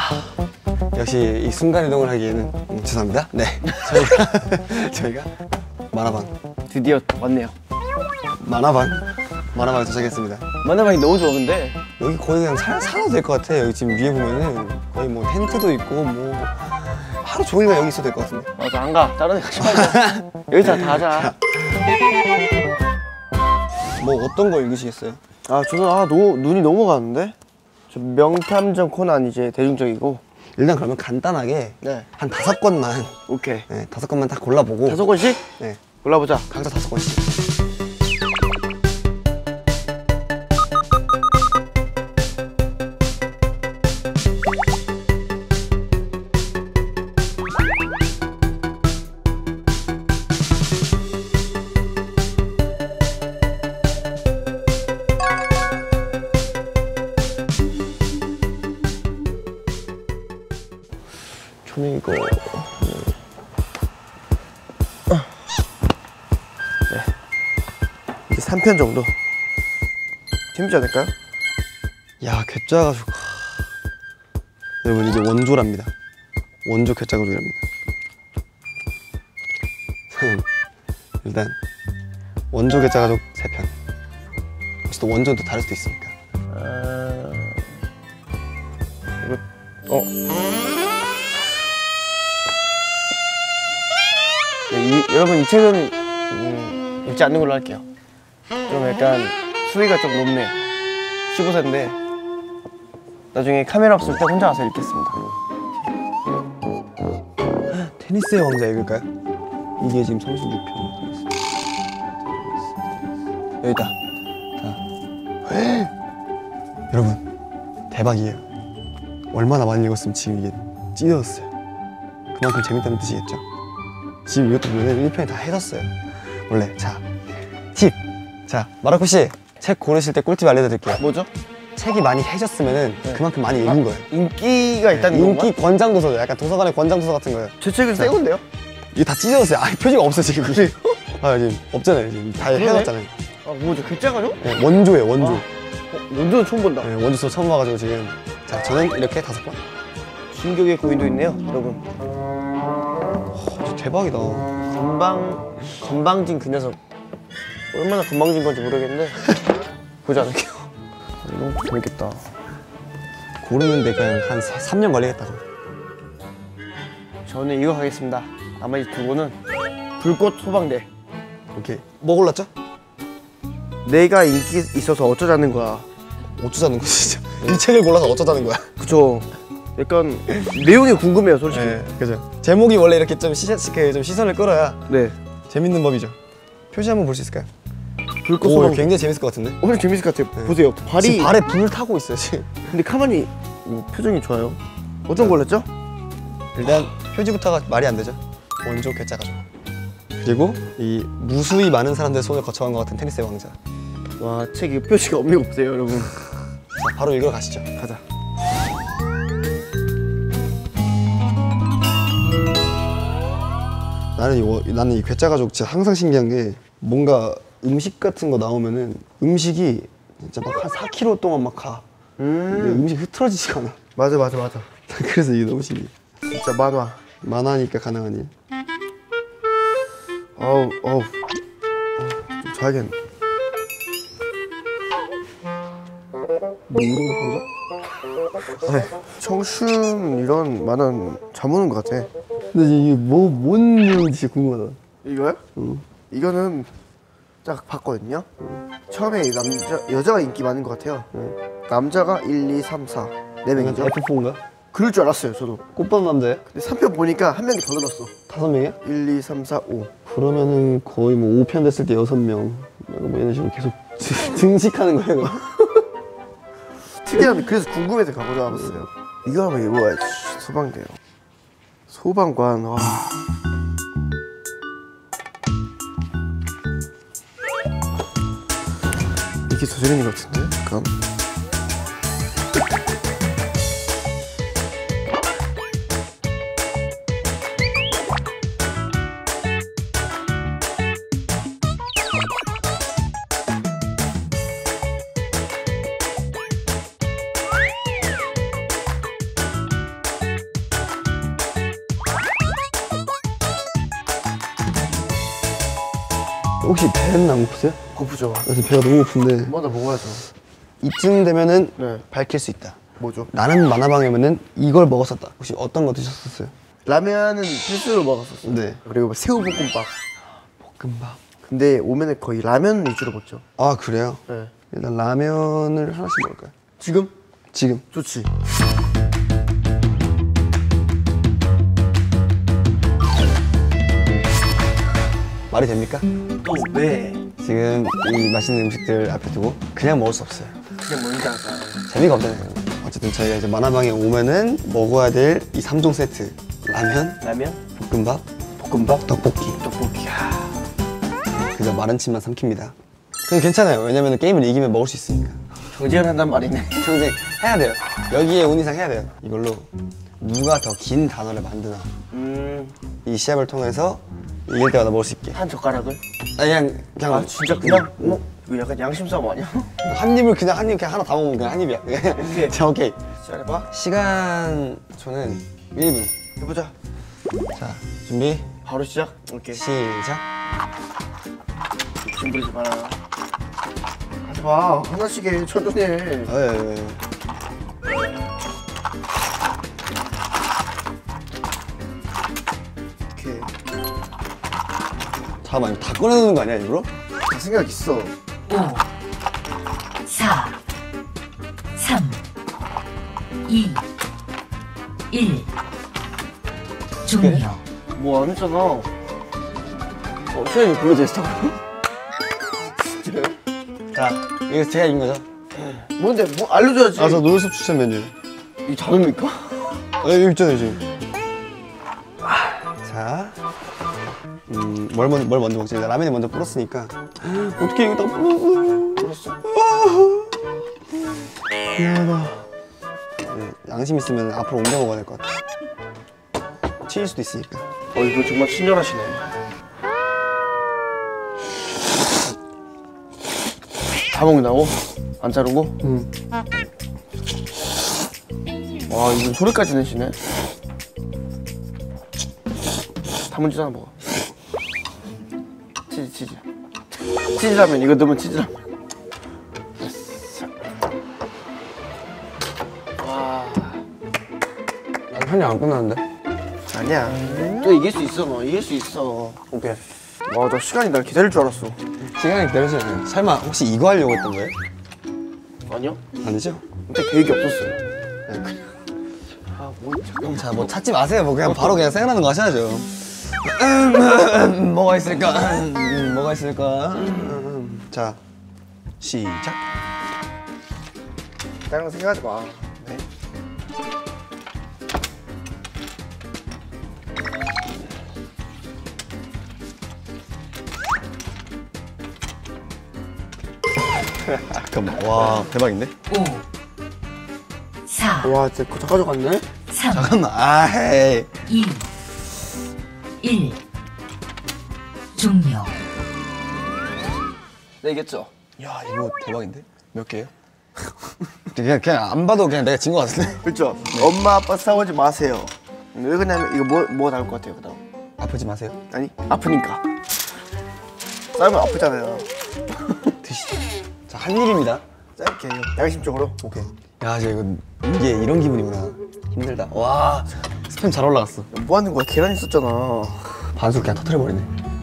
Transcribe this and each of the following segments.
역시 이 순간이동을 하기에는 죄송합니다. 네, 저희가 만화방 드디어 왔네요. 만화방에 도착했습니다. 만화방이 너무 좋아. 근데 여기 거의 그냥 살아도 될 것 같아. 여기 지금 위에 보면은 거의 뭐 텐트도 있고 뭐 하루 종일 여기 있어도 될 것 같은데. 맞아, 안 가. 다른 데 가지 말자. 여기서 다 하자. 뭐 어떤 거 읽으시겠어요? 저는 눈이 넘어가는데? 저 명탐정 코난 이제 대중적이고. 일단 그러면 간단하게 네. 한 5권만. 오케이. 네, 5권만 딱 골라보고. 5권씩? 네. 골라보자. 각자 5권씩. 저는 이거 이제 3편 정도 재밌지 않을까요? 야, 괴짜가지고 여러분 이게 원조랍니다. 원조 괴짜가족이랍니다. 일단 원조 괴짜가족 3편. 혹시 또 원조는 또 다를 수도 있으니까. 여러분 이 책은 읽지 않는 걸로 할게요. 좀 약간 수위가 좀 높네요. 15세인데 나중에 카메라 없을 때 혼자 와서 읽겠습니다. 테니스의 왕자 읽을까요? 이게 지금 36편. 여기 있다. 자. 여러분 대박이에요. 얼마나 많이 읽었으면 지금 이게 찢어졌어요. 그만큼 재밌다는 뜻이겠죠? 지금 이것도 보면 1편이 다 해졌어요. 원래 자, 팁! 자, 마라코 씨, 책 고르실 때 꿀팁 알려드릴게요. 뭐죠? 책이 많이 해졌으면은 그만큼 많이 읽은 거예요. 인기가 있다는 건가? 인기 권장 도서죠. 약간 도서관의 권장 도서 같은 거예요. 제 책은 새 건데요? 이게 다 찢어졌어요. 표지가 없어 지금. 지금 없잖아요. 지금 다 해놨잖아요. 뭐죠? 괴짜가죠? 네, 원조예요, 원조. 원조는 처음 본다. 네, 원조 처음 와가지고 지금. 자, 저는 이렇게 5권. 진격의 고인도 있네요, 여러분. 대박이다. 건방진 그 녀석. 얼마나 건방진 건지 모르겠는데 보지 않을게요. 너무 재밌겠다. 고르는데 그냥 한 3년 걸리겠다. 저는 이거 가겠습니다. 나머지 2권은 불꽃 소방대. 이렇게 뭐 골랐죠? 내가 인기 있어서 어쩌자는 거야. 어쩌자는 거지 진짜. 이 책을 골라서 어쩌자는 거야. 그쵸. 약간 내용이 궁금해요, 솔직히. 네, 그죠. 제목이 원래 이렇게 좀 시선을 끌어야 네. 재밌는 법이죠. 표지 한번 볼 수 있을까요? 불꽃 소방대. 굉장히 재밌을 것 같은데? 엄청 재밌을 것 같아요. 네. 보세요. 지금 발에 불을 타고 있어요 지금. 근데 가만히 표정이 좋아요. 어떤 거 골랐죠? 일단 표지부터가 말이 안 되죠. 원조 괴짜가족. 그리고 이 무수히 많은 사람들의 손을 거쳐간 것 같은 테니스의 왕자. 와, 책이 표지가 없는 거 보세요, 여러분. 자, 바로 읽으러 가시죠. 가자. 나는 이 괴짜가족 진짜 항상 신기한 게 뭔가 음식 같은 거 나오면은 음식이 진짜 막 한 4kg 동안 막 가. 근데 음식이 흐트러지지가 않아. 맞아. 그래서 이게 너무 신기해. 진짜 만화니까 가능한 일. 좀 자야겠네. 뭐 이런 감자? 네. 청춘 이런 만화는 잠 오는 것 같아. 근데 이게 뭔 내용인지 진짜 궁금하다. 이거요? 응. 이거는 딱 봤거든요. 처음에 여자가 인기 많은 것 같아요. 남자가 1, 2, 3, 4 4명이죠. F4인가? 그럴 줄 알았어요, 저도. 꽃밥 남자야? 근데 3편 보니까 한 명이 더 늘었어. 5명이야? 1, 2, 3, 4, 5. 그러면은 거의 뭐 5편 됐을 때 6명. 뭐 이런 식으로 계속 증식하는 거야, 이거. 특이한데 그래서 궁금해서 가보자 봤어요. 이거 한번 읽어봐야지. 소방대요. 소방관. 와. 이게 더 재밌는 것 같은데? 잠깐. 혹시 배는 안 고프세요? 고프죠. 나 지금 배가 너무 고픈데 뭐나 먹어야죠. 이쯤 되면은 네. 밝힐 수 있다. 뭐죠? 나는 만화방에 오면은 이걸 먹었었다. 혹시 어떤 거 드셨었어요? 라면은 필수로 먹었었어요. 네. 그리고 새우볶음밥. 볶음밥. 근데 오면은 거의 라면 위주로 먹죠. 아 그래요? 네. 일단 라면을 하나씩 먹을까요? 지금? 지금. 좋지. 말이 됩니까? 또 왜? 지금 이 맛있는 음식들 앞에 두고 그냥 먹을 수 없어요. 그게 뭔지 알까? 재미가 없잖아요. 어쨌든 저희가 이제 만화방에 오면은 먹어야 될 이 3종 세트. 라면, 라면? 볶음밥, 볶음밥? 떡볶이. 떡볶이. 그저 마른 침만 삼킵니다. 근데 괜찮아요. 왜냐면 게임을 이기면 먹을 수 있으니까. 경쟁을 한단 말이네. 평생 해야 돼요. 여기에 온 이상 해야 돼요. 이걸로 누가 더 긴 단어를 만드나 이 시합을 통해서 이길 때마다 먹을 수 있게. 한 젓가락을? 그냥 아 진짜 그냥? 어? 이거 약간 양심 싸움 아니야? 한 입을 그냥 한 입 그냥 하나 다 먹으면 그냥 한 입이야. 오케이. 자 오케이. 시작해봐. 시간 저는 1분. 해보자. 자 준비 바로 시작. 오케이. 시작. 욕심 부리지 마라. 하지마. 하나씩 해. 천천히 해. 예. 오케이. 잠깐만 이거 다 꺼내놓는 거 아니야 일부러? 다 생각 있어. 5, 4, 3, 2, 1. 종료. 뭐 안 했잖아. 시간이 불러져 있어. 자 이거 제가 이긴 거죠? 뭔데? 뭐 알려줘야지. 아 저 노을숲 추천 메뉴. 이게 자동입니까? 여기 있잖아요 지금. 자, 뭘 먼저 먹지? 나 라면이 먼저 불었으니까. 어떻게 이거 다 불었어? 불었어. 미안하다. 양심 있으면 앞으로 옮겨 먹어야 될 것 같아. 튀일 수도 있으니까. 이거 정말 친절하시네. 다 먹는다고? 안 자르고? 응. 와, 이거 소리까지 내시네. 단무지도 하나 먹어. 치즈. 치즈라면, 이거 넣으면 치즈라면. 와. 난 한이 안 끝났는데. 아니야. 또 이길 수 있어, 너. 이길 수 있어. 오케이. 와, 나 시간이 날 기다릴 줄 알았어. 시간이 기다리지 않아요. 설마 혹시 이거 하려고 했던 거예요? 아니요? 아니죠? 근데 계획이 없었어요. 잠깐만. 자, 뭐 찾지 마세요. 뭐 그냥 바로 그냥 생각나는 거 하셔야죠. 뭐가 있을까? 뭐가 있을까? 자, 시작. 다른 거 생각하지 마. 네. 잠깐만. 와, 대박인데? 5, 4, 와, 진짜 다 가져갔네? 3, 잠깐만. 아, 헤이. 2, 1. 종료. 네, 이겼죠? 야, 이거 대박인데? 몇 개예요? 그냥 안 봐도 그냥 내가 진 거 같은데? 그렇죠? 엄마, 아빠 싸우지 마세요. 왜 그러냐면 이거 뭐가 나올 것 같아요, 그다음? 아프지 마세요. 아니, 아프니까. 싸우면 아프잖아요. 드시죠. 자, 한 입입니다. 짧게, 양심적으로. 오케이. 야, 이게 이런 기분이구나. 힘들다. 와, 스팸 잘 올라갔어. 뭐 하는 거야? 계란 있었잖아. 반숙 그냥 터트려버리네.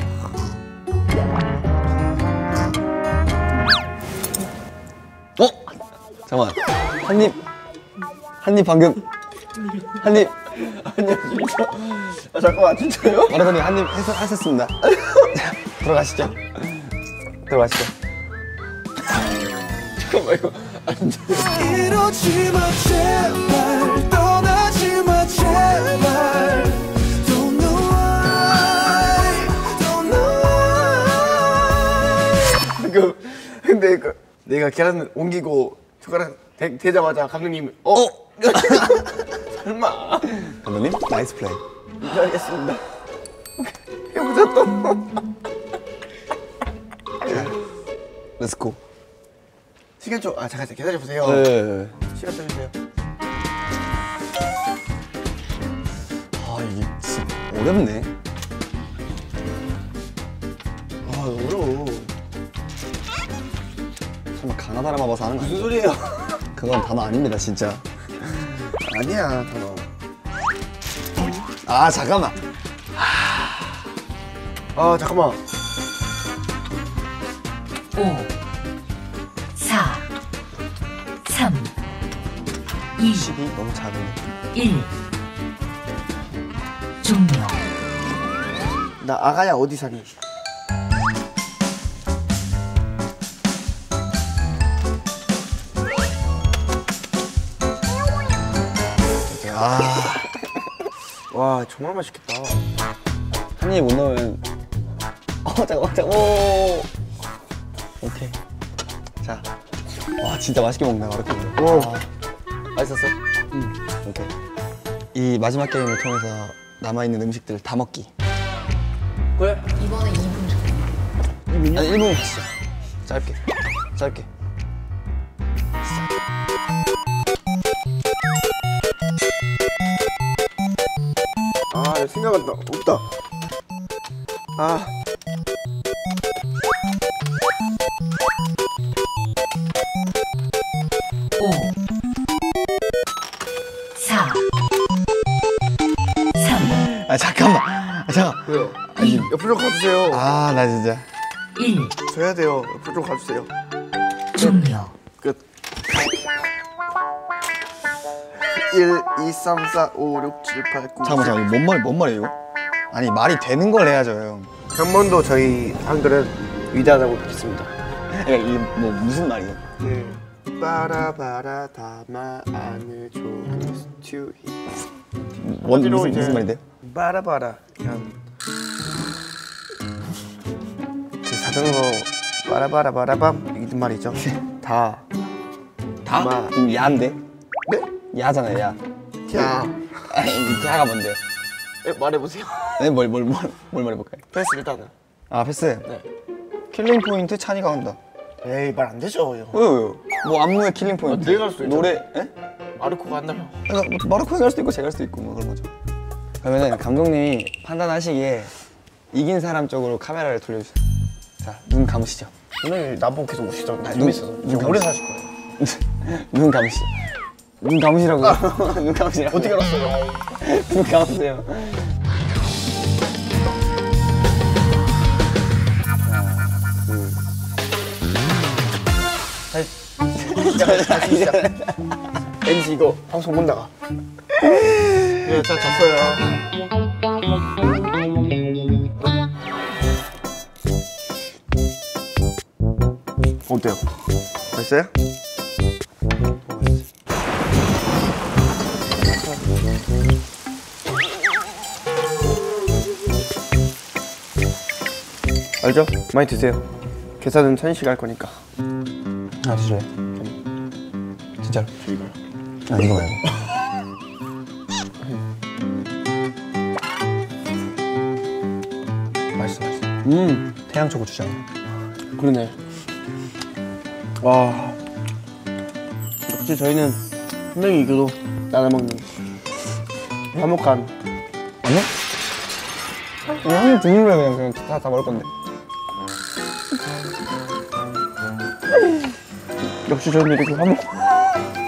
어? 잠깐만. 한 입 방금. 한 입. 아니야, 진짜. 아, 잠깐만, 진짜요? 마라톤이 한 입 하셨습니다. 자, 들어가시죠. 들어가시죠. 잠깐만, 이거. 이러지 마 제발 떠나지 마 제발 Don't know why Don't know why 근데 내가 계란을 옮기고 숟가락 대자마자 감독님이 설마 감독님, 나이스 플레이. 인정하겠습니다. 해보자 또. 렛츠고. 시간 좀 잠깐 기다려 보세요. 네. 시간 좀 주세요. 아, 이게 진짜 어렵네. 아 어려워. 단어 먹어서 하는 거 무슨 아니에요? 소리예요? 그건 단어 아닙니다 진짜. 아니야 단어. 아 잠깐만. 아 잠깐만. 5, 4, 3, 2, 12 너무 작은데. 1. 종료. 나 아가야 어디 사니? 아, 와 정말 맛있겠다. 한 입 못 넣으면. 잠깐. 오. 오케이. 자. 와 진짜 맛있게 먹네 마르코. 오. 맛있었어? 응. 오케이. 이 마지막 게임을 통해서 남아 있는 음식들 다 먹기. 그래? 이번에 2분 줘. 아니 1분 가시죠. 짧게. 아 내가 생각한다. 없다. 아. 오, 4, 3, 아 잠깐만. 왜요? 아니 옆으로 좀 가주세요. 아 나 진짜. 1. 줘야 돼요. 옆으로 좀 가주세요. 종료. 끝. 1, 2, 3, 4, 5, 6, 7, 8, 9, 10. 잠깐만 이거 뭔 말이에요 이거? 아니 말이 되는 걸 해야죠 형. 한 번도 저희 한글은 위대하다고 믿습니다. 그러니까 이게 뭐 무슨 말이에요? 네. 빠라바라 다마 안을 조리 스튜 어디로 이제- 무슨 말인데요? 빠라바라 그냥 그 자전거 빠라바라바라밤 이 말이죠. 다 다? 마. 지금 야인데? 네? 야잖아요 야. 야. 아니 야가 뭔데요? 네, 말해보세요. 네, 뭘 말해볼까요? 패스 일단은. 아 패스. 네. 킬링 포인트 찬이가 한다. 에이 말 안 되죠. 형. 왜요? 뭐 안무의 킬링 포인트. 내가 할 수도 있잖아. 노래? 예? 마르코가 한다며. 그러니까 뭐 마르코 형이 할 수도 있고 제가 할 수도 있고 뭐 그런 거죠. 그러면은 감독님이 판단하시기에 이긴 사람 쪽으로 카메라를 돌려주세요. 자, 눈 감으시죠. 오늘 나보고 계속 오시던데. 눈- 재밌어서. 눈 이제 오래 감으시죠. 사실 거예요. 눈 감으시죠. 눈 감으시라고요. 눈 감으시라고. 어떻게 알았어요? 눈 감으세요. 다시 시작. NG 이거 방송 못 나가. 네, 자 졌어요. 어때요? 맛있어요? 알죠? 많이 드세요. 계산은 찬희 씨가 할 거니까. 하나 주세요. 진짜로? 이거요. 아 이거 말고. 맛있어. 태양 초코 주잖아. 그러네. 와. 역시 저희는 한 명이 이겨도 나눠 먹는 화목한. 아니? 형이 드실래요 그냥 다 먹을 건데. 역시 저희는 이렇게 화목.